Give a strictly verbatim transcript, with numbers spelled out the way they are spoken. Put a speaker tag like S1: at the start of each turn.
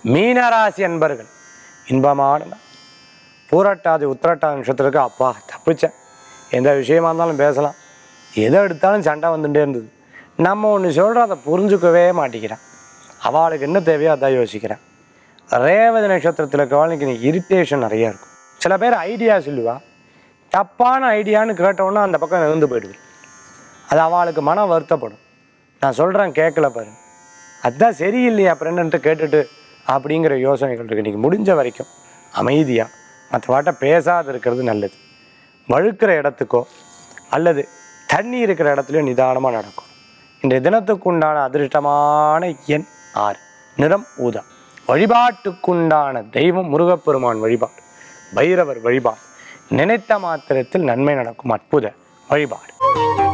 S1: மீனராசி அன்பர்கள் இன்பமான பூரட்டாதி உத்திரட்டாதி நட்சத்திரத்துக்கு அப்பா தப்பிச்சேன், எந்த விஷயமா இருந்தாலும் பேசலாம், எதை எடுத்தாலும் சண்டை வந்துட்டே இருந்தது. நம்ம ஒன்று சொல்கிறோம், அதை புரிஞ்சுக்கவே மாட்டேங்கிறான். அவளுக்கு என்ன தேவையோ அதான் யோசிக்கிறேன். ரேவதி நட்சத்திரத்தில் இருக்கவளுக்கு இன்னைக்கு இரிட்டேஷன் நிறையா இருக்கும். சில பேர் ஐடியா சொல்லுவா, தப்பான ஐடியான்னு கேட்டவுடனே அந்த பக்கம் இருந்து போயிடுவேன். அது அவளுக்கு மன வருத்தப்படும். நான் சொல்கிறேன் கேட்கல பாரு, அதுதான் சரியில்லையா அப்புறம் என்னன்ட்டு கேட்டுட்டு அப்படிங்கிற யோசனைகள் இருக்குது. இன்றைக்கி முடிஞ்ச வரைக்கும் அமைதியாக மற்ற வாட்ட பேசாது இருக்கிறது நல்லது. வழுக்கிற இடத்துக்கோ அல்லது தண்ணி இருக்கிற இடத்துலையோ நிதானமாக நடக்கும். இன்றைய தினத்துக்கு உண்டான அதிர்ஷ்டமான எண் ஆறு, நிறம் ஊதா. வழிபாட்டுக்குண்டான தெய்வம் முருகப்பெருமான் வழிபாடு, பைரவர் வழிபாடு. நினைத்த மாத்திரத்தில் நன்மை நடக்கும் அற்புத வழிபாடு.